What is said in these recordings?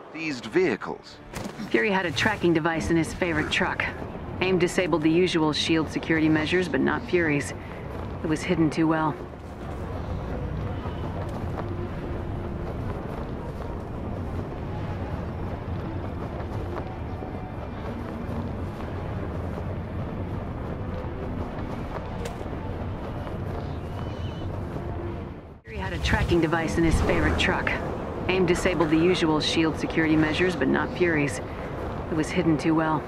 seized vehicles. Fury had a tracking device in his favorite truck. AIM disabled the usual SHIELD security measures, but not Fury's. It was hidden too well. Fury had a tracking device in his favorite truck. AIM disabled the usual SHIELD security measures, but not Fury's. It was hidden too well.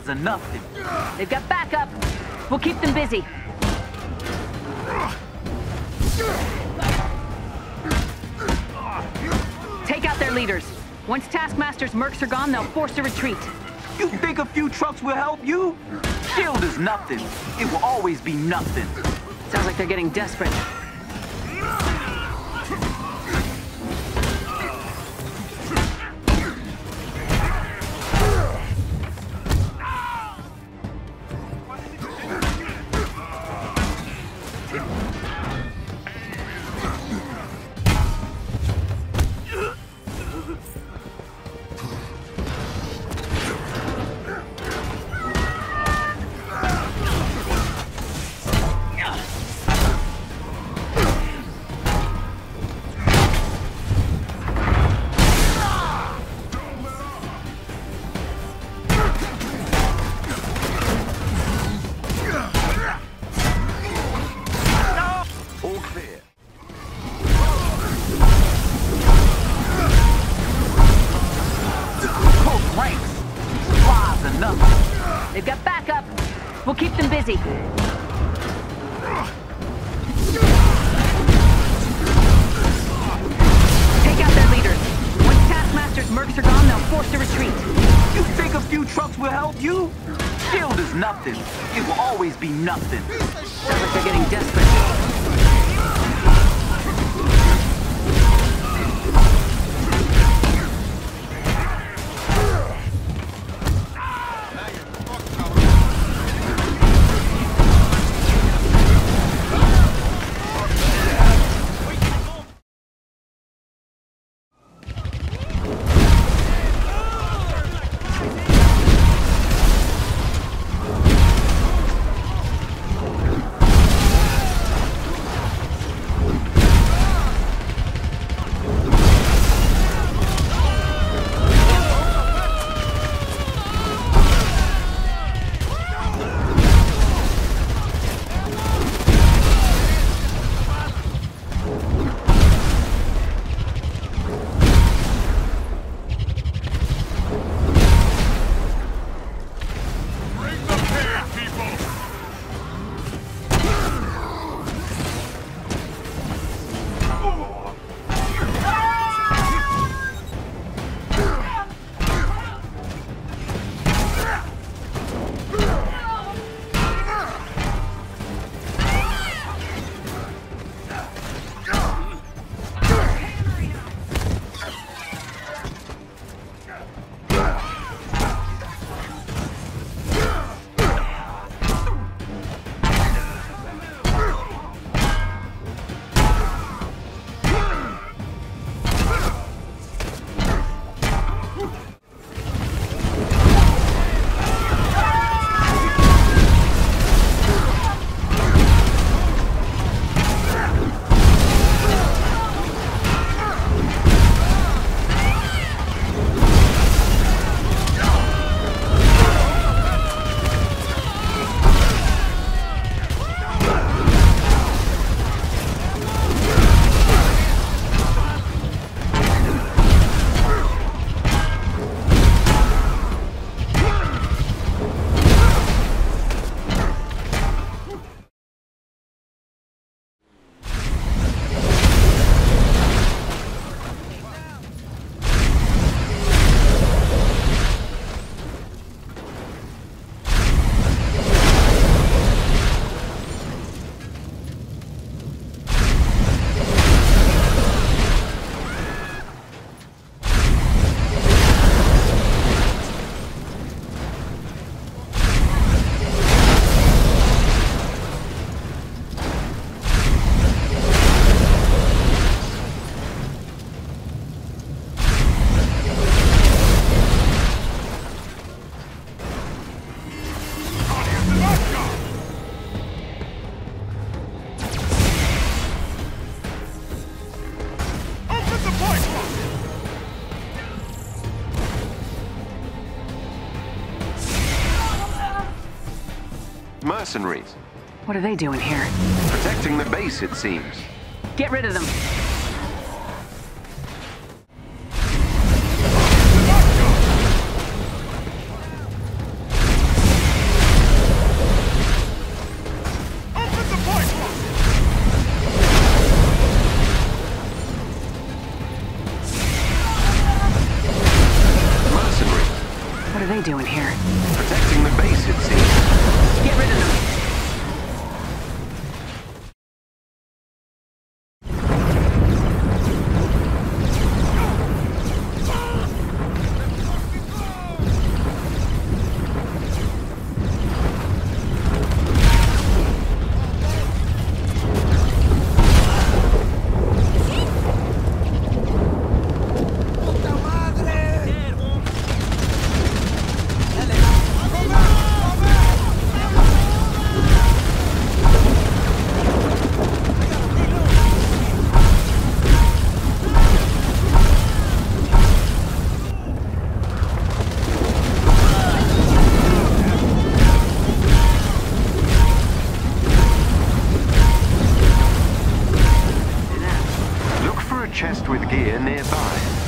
Flies are nothing. They've got backup. We'll keep them busy. Take out their leaders. Once Taskmaster's mercs are gone, they'll force a retreat. You think a few trucks will help you? Shield is nothing. It will always be nothing. Sounds like they're getting desperate. They've got backup. We'll keep them busy. Take out their leaders. Once Taskmaster's mercs are gone, they'll force a retreat. You think a few trucks will help you? Shield is nothing. It will always be nothing. Sounds like they're getting desperate. Mercenaries. What are they doing here? Protecting the base, it seems. Get rid of them. doing here? Protecting the base, it seems. Get rid of them. Chest with gear nearby.